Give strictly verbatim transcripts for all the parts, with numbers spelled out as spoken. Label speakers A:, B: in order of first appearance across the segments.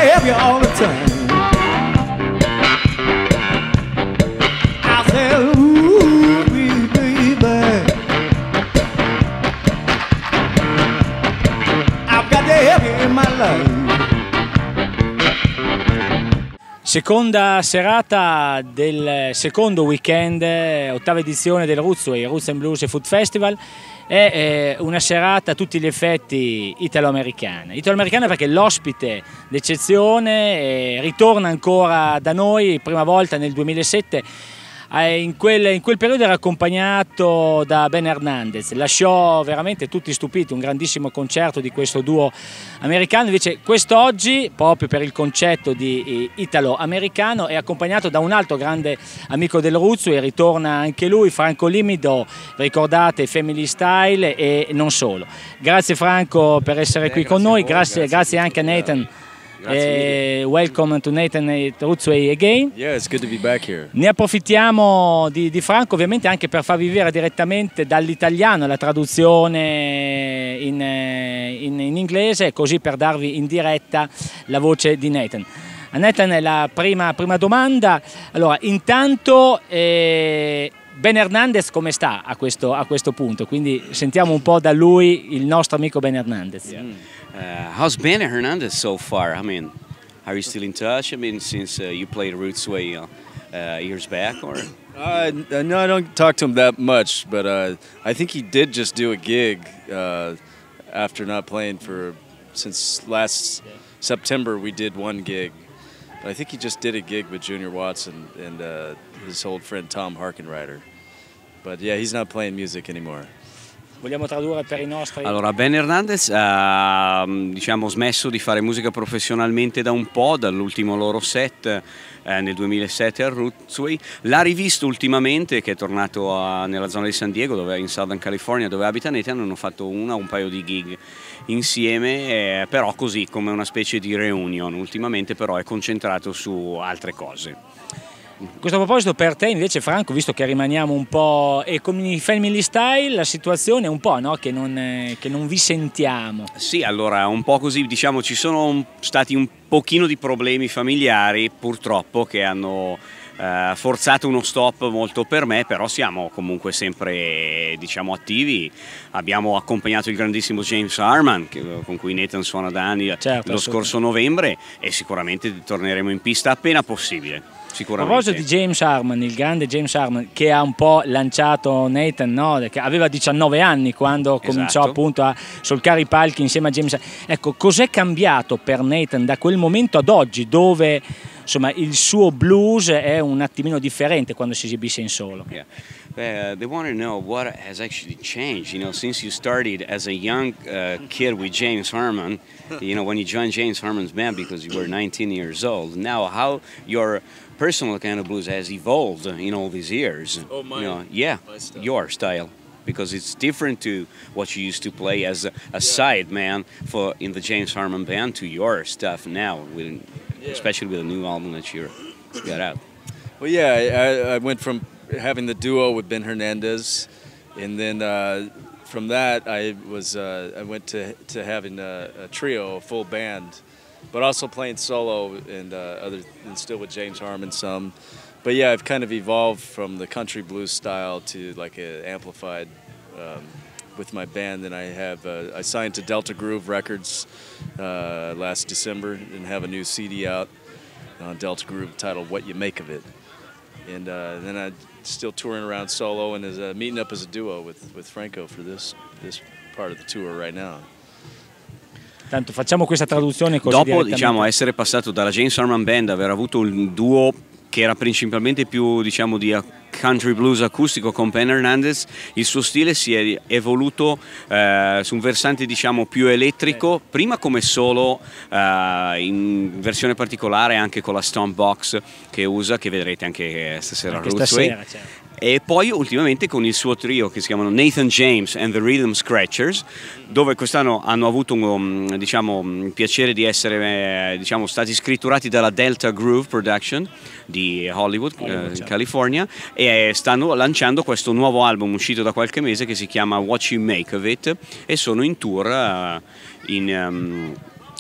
A: have you all the time. I said, ooh, baby, I've got to have you in my life.
B: Seconda serata del secondo weekend, ottava edizione del Rootsway, Roots and Blues Food Festival. È eh, una serata a tutti gli effetti italo-americana. Italo-americana perché l'ospite d'eccezione eh, ritorna ancora da noi, prima volta nel duemilasette. In quel, in quel periodo era accompagnato da Ben Hernandez, lasciò veramente tutti stupiti, un grandissimo concerto di questo duo americano. Invece quest'oggi, proprio per il concetto di italo-americano, è accompagnato da un altro grande amico del Rootsway, ritorna anche lui, Franco Limido, ricordate Family Style e non solo. Grazie Franco per essere eh, qui con noi, voi, grazie, grazie, grazie anche a Nathan. Uh, welcome to Nathan at Rootsway again.
C: Yeah, it's good to be back here.
B: Ne approfittiamo di, di Franco ovviamente anche per far vivere direttamente dall'italiano la traduzione in, in, in inglese, così per darvi in diretta la voce di Nathan. A Nathan la prima, prima domanda. Allora, intanto eh, Ben Hernandez come sta a questo, a questo punto? Quindi sentiamo un po' da lui il nostro amico Ben Hernandez.
D: Yeah. Uh, how's Ben Hernandez so far? I mean, are you still in touch? I mean, since uh, you played Rootsway uh, uh, years back, or?
C: Uh, no, I don't talk to him that much, but uh, I think he did just do a gig uh, after not playing for since last September. We did one gig, but I think he just did a gig with Junior Watson and uh, his old friend Tom Harkenrider. But yeah, he's not playing music anymore.
B: Vogliamo tradurre per i nostri...
D: Allora, Ben Hernandez ha diciamo, smesso di fare musica professionalmente da un po', dall'ultimo loro set eh, nel duemilasette al Rootsway. L'ha rivisto ultimamente, che è tornato a, nella zona di San Diego, dove, in Southern California, dove abita Nathan. Hanno fatto una o un paio di gig insieme, eh, però così come una specie di reunion. Ultimamente però è concentrato su altre cose.
B: A questo proposito, per te invece Franco, visto che rimaniamo un po' e con i Family Style, la situazione è un po', no? che, non, eh, che non vi sentiamo.
D: Sì, allora un po' così, diciamo, ci sono stati un pochino di problemi familiari purtroppo che hanno eh, forzato uno stop molto per me, però siamo comunque sempre diciamo attivi. Abbiamo accompagnato il grandissimo James Harman, che, con cui Nathan suona da anni, certo, lo scorso novembre, e sicuramente torneremo in pista appena possibile. A
B: proposito di James Harman, il grande James Harman, che ha un po' lanciato Nathan, no? Che aveva diciannove anni quando esatto. cominciò appunto a solcare i palchi insieme a James. Ecco, cos'è cambiato per Nathan da quel momento ad oggi, dove insomma il suo blues è un attimino differente quando si esibisce in solo?
D: Yeah. Uh, they want to know what has actually changed, you know, since you started as a young uh, kid with James Harman, you know, when you joined James Harman's band because you were nineteen years old. Now, how your personal kind of blues has evolved in all these years.
C: Oh, my,
D: you know, yeah,
C: my style.
D: your style, because it's different to what you used to play as a, a yeah. side man for in the James Harman band to your stuff now, with, yeah. especially with the new album that you got out.
C: Well, yeah, I, I went from having the duo with Ben Hernandez, and then uh, from that I was uh, I went to to having a, a trio, a full band, but also playing solo and uh, other and still with James Harman some. But yeah, I've kind of evolved from the country blues style to like a amplified um, with my band. And I have uh, I signed to Delta Groove Records uh, last December and have a new C D out on Delta Groove titled "What You Make of It." And uh, then I'm still touring around solo and is uh, meeting up as a duo with with Franco for this this part of the tour right now.
B: Tanto facciamo questa traduzione così.
D: Dopo diciamo essere passato dalla James Harman Band, aver avuto un duo che era principalmente più diciamo di country blues acustico con Ben Hernandez, il suo stile si è evoluto eh, su un versante diciamo più elettrico, prima come solo eh, in versione particolare anche con la Stomp Box che usa, che vedrete anche stasera a Rootsway.
B: Certo.
D: E poi ultimamente con il suo trio che si chiamano Nathan James and the Rhythm Scratchers, dove quest'anno hanno avuto un diciamo, un piacere di essere diciamo, stati scritturati dalla Delta Groove Production di Hollywood, Hollywood eh, certo. California, e stanno lanciando questo nuovo album uscito da qualche mese che si chiama What You Make of It, e sono in tour uh, in, um,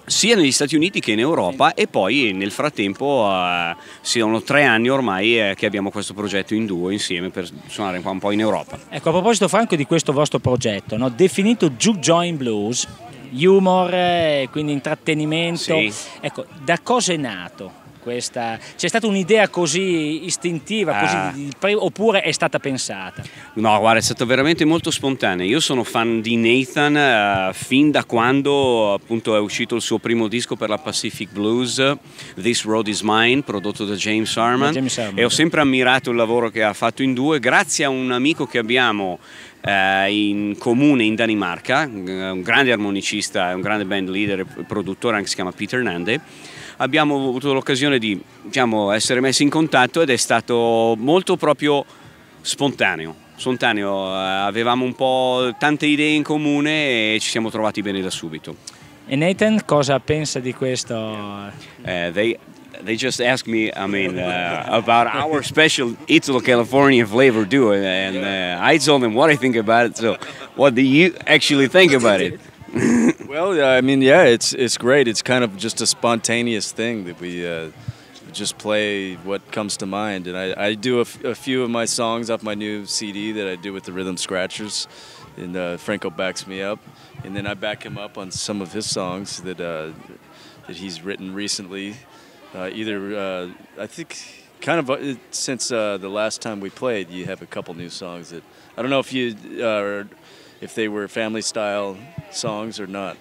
D: sia negli Stati Uniti che in Europa, e poi nel frattempo uh, sono tre anni ormai eh, che abbiamo questo progetto in duo insieme per suonare un po' in Europa.
B: Ecco, a proposito Franco di questo vostro progetto, no? Definito Juke Joint Blues, humor, eh, quindi intrattenimento,
D: sì.
B: Ecco, da cosa è nato? Questa... C'è stata un'idea così istintiva, così
D: Ah.
B: di... oppure è stata pensata?
D: No, guarda, è stato veramente molto spontaneo. Io sono fan di Nathan uh, fin da quando appunto è uscito il suo primo disco per la Pacific Blues, This Road Is Mine, prodotto da James Harman,
B: Da James Harman,
D: e ho
B: sì.
D: sempre ammirato il lavoro che ha fatto in due, grazie a un amico che abbiamo uh, in comune in Danimarca, un grande armonicista, un grande band leader e produttore, anche si chiama Peter Nande. Abbiamo avuto l'occasione di, diciamo, essere messi in contatto ed è stato molto proprio spontaneo. Spontaneo, avevamo un po' tante idee in comune e ci siamo trovati bene da subito.
B: E Nathan cosa pensa di questo?
D: Uh, they, they just asked me, I mean, uh, about our special Italo-California flavor duo, and uh, I told them what I think about it. So, what do you actually think about it?
C: Well, I mean, yeah, it's it's great. It's kind of just a spontaneous thing that we uh, just play what comes to mind. And I, I do a, f a few of my songs off my new C D that I do with the Rhythm Scratchers, and uh, Franco backs me up, and then I back him up on some of his songs that uh, that he's written recently. Uh, either uh, I think kind of uh, since uh, the last time we played, you have a couple new songs that I don't know if you uh, if they were family style songs or not.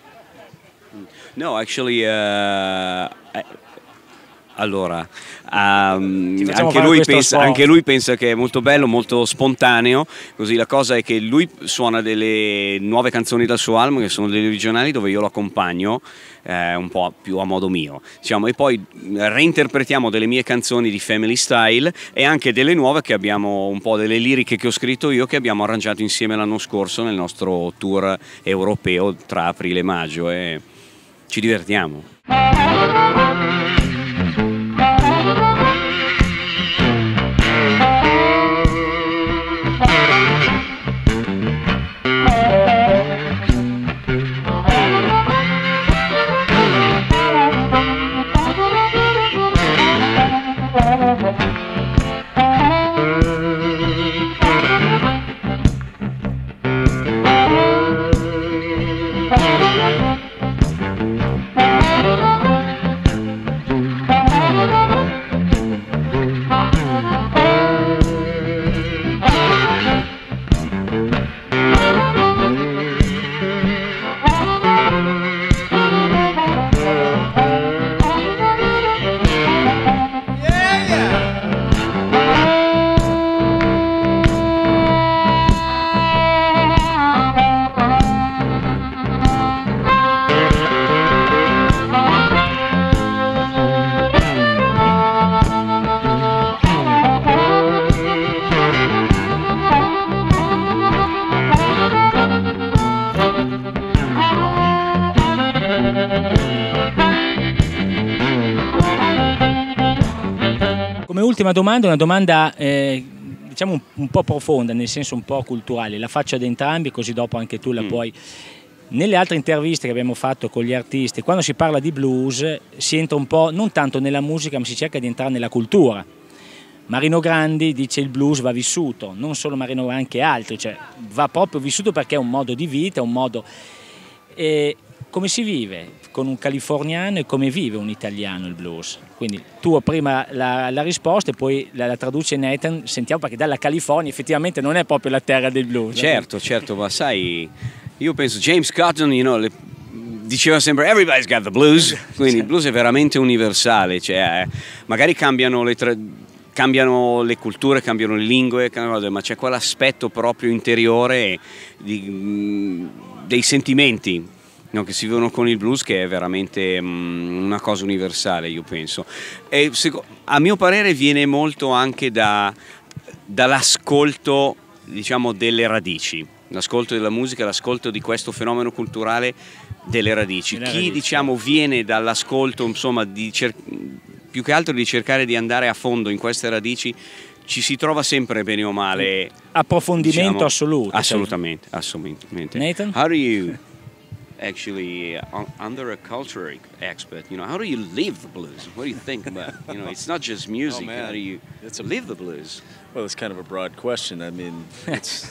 D: No, actually, uh, I, allora, um,
B: Ci facciamo
D: anche,
B: fare
D: lui
B: questo
D: pensa,
B: sforzo.
D: anche lui pensa che è molto bello, molto spontaneo, così la cosa è che lui suona delle nuove canzoni dal suo album, che sono delle originali, dove io lo accompagno eh, un po' più a modo mio, diciamo, e poi reinterpretiamo delle mie canzoni di Family Style e anche delle nuove che abbiamo, un po' delle liriche che ho scritto io, che abbiamo arrangiato insieme l'anno scorso nel nostro tour europeo tra aprile e maggio, e ci divertiamo.
B: Come ultima domanda, una domanda eh, diciamo un, un po' profonda, nel senso un po' culturale, la faccio ad entrambi così dopo anche tu la
D: Mm.
B: puoi. Nelle altre interviste che abbiamo fatto con gli artisti, quando si parla di blues si entra un po' non tanto nella musica ma si cerca di entrare nella cultura. Marino Grandi dice il blues va vissuto, non solo Marino ma anche altri, cioè va proprio vissuto perché è un modo di vita, un modo... E come si vive con un californiano e come vive un italiano il blues? Quindi tu prima la, la risposta e poi la, la traduce Nathan, sentiamo, perché dalla California effettivamente non è proprio la terra del blues.
D: Certo, certo, ma sai, io penso James Cotton, you know, le, diceva sempre everybody's got the blues, quindi il blues è veramente universale, cioè magari cambiano le tra... cambiano le culture, cambiano le lingue, cambiano, ma c'è quell'aspetto proprio interiore di, dei sentimenti, no, che si vivono con il blues, che è veramente um, una cosa universale, io penso. E a mio parere viene molto anche da, dall'ascolto, diciamo, delle radici, l'ascolto della musica, l'ascolto di questo fenomeno culturale delle radici.
B: Delle
D: Chi
B: radici.
D: diciamo viene dall'ascolto, insomma, di cercare più che altro di cercare di andare a fondo in queste radici, ci si trova sempre bene o male.
B: Approfondimento
D: diciamo,
B: assoluto.
D: Assolutamente, assolutamente.
B: Nathan?
D: How do you actually uh, under a cultural expert, you know, how do you live the blues? What do you think about? You know, it's not just music.
C: Oh, man.
D: How do you
C: It's a-
D: live the blues?
C: Well, it's kind of a broad question. I mean, it's,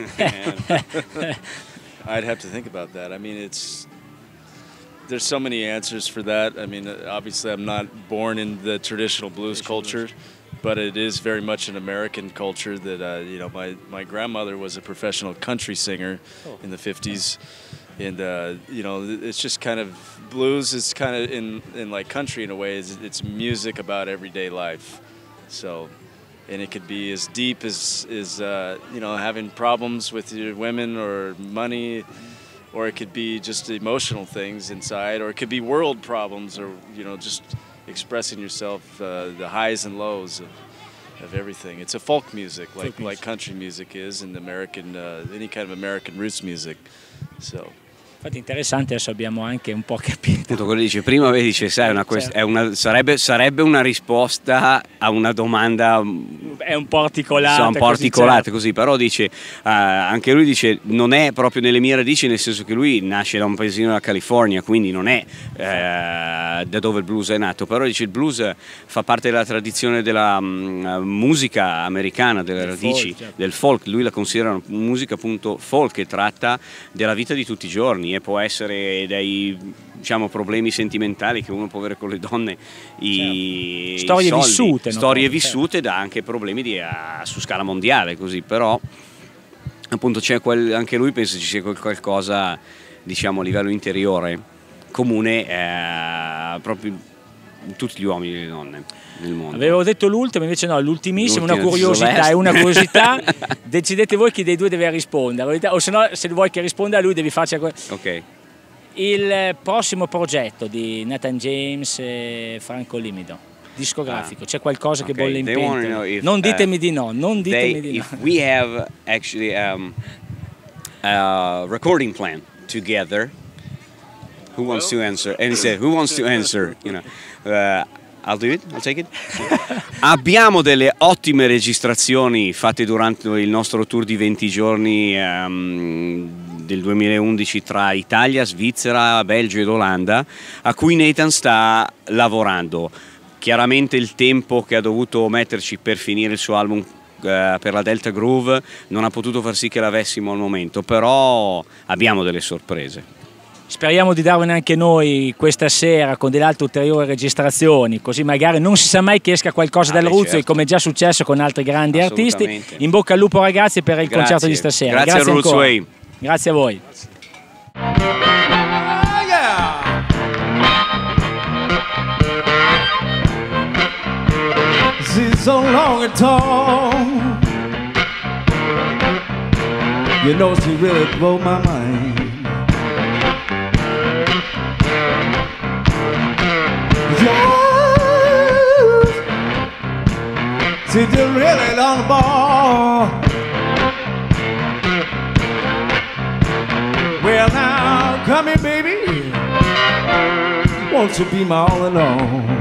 C: I'd have to think about that. I mean, it's there's so many answers for that. I mean, obviously, I'm not born in the traditional blues culture, but it is very much an American culture. That uh, you know, my my grandmother was a professional country singer in the fifties, and uh, you know, it's just kind of blues is kind of in in like country in a way. It's, it's music about everyday life, so. And it could be as deep as, as uh, you know, having problems with your women or money, or it could be just emotional things inside, or it could be world problems, or, you know, just expressing yourself, uh, the highs and lows of, of everything. It's a folk music, like,
B: Folk music.
C: like country music is, and American, uh, any kind of American roots music. So.
B: Infatti interessante, adesso abbiamo anche un po' capito.
D: Appunto, quello dice prima, vedi, dice, sai, una quest- è una, sarebbe, sarebbe una risposta a una domanda
B: È un po' articolata.
D: insomma, un po'
B: così,
D: articolata
B: certo.
D: così, però dice, eh, anche lui dice, non è proprio nelle mie radici, nel senso che lui nasce da un paesino della California, quindi non è eh, da dove il blues è nato, però dice il blues fa parte della tradizione della mh, musica americana, delle
B: Del
D: radici,
B: folk, certo.
D: del folk. Lui la considera una musica appunto folk, che tratta della vita di tutti i giorni, e può essere dai, diciamo, problemi sentimentali che uno può avere con le donne, i,
B: Certo. Storie
D: i soldi,
B: vissute, no?
D: storie
B: Proprio,
D: vissute, da anche problemi di, a, su scala mondiale, così. Però appunto c'è quel, anche lui pensa ci sia quel qualcosa, diciamo, a livello interiore comune eh, proprio in tutti gli uomini e le donne nel mondo.
B: Avevo detto l'ultimo, invece no, l'ultimissimo, una
D: L'ultimo,
B: curiosità,
D: Celeste.
B: è una curiosità, decidete voi chi dei due deve rispondere, o se no, se vuoi che risponda lui devi farci...
D: Ok.
B: Il prossimo progetto di Nathan James e Franco Limido, discografico,
D: Ah.
B: c'è qualcosa che
D: Okay,
B: bolle in
D: they wanna know
B: pentola?
D: if,
B: Non ditemi
D: uh,
B: di no, non ditemi
D: They,
B: di no.
D: if we have actually um, a recording plan together, who wants to answer? And he said, who wants to answer? You know, uh, I'll do it, I'll take it. Abbiamo delle ottime registrazioni fatte durante il nostro tour di venti giorni um, del duemilaundici tra Italia, Svizzera, Belgio ed Olanda, a cui Nathan sta lavorando. Chiaramente il tempo che ha dovuto metterci per finire il suo album eh, per la Delta Groove non ha potuto far sì che l'avessimo al momento, però abbiamo delle sorprese.
B: Speriamo di darvene anche noi questa sera con delle altre ulteriori registrazioni, così magari non si sa mai che esca qualcosa
D: Ah,
B: dal
D: beh,
B: Ruzzo,
D: certo.
B: come è già successo con altri grandi artisti.
D: Assolutamente.
B: In bocca al lupo ragazzi per il
D: Grazie.
B: concerto di stasera.
D: Grazie a
B: ancora.
D: Rootsway.
B: Grazie a voi.
A: Oh, yeah. She's so long and tall. You know she really blew my mind. Yes, she just really on the ball. Well now, come here, baby. Won't you be my all in all?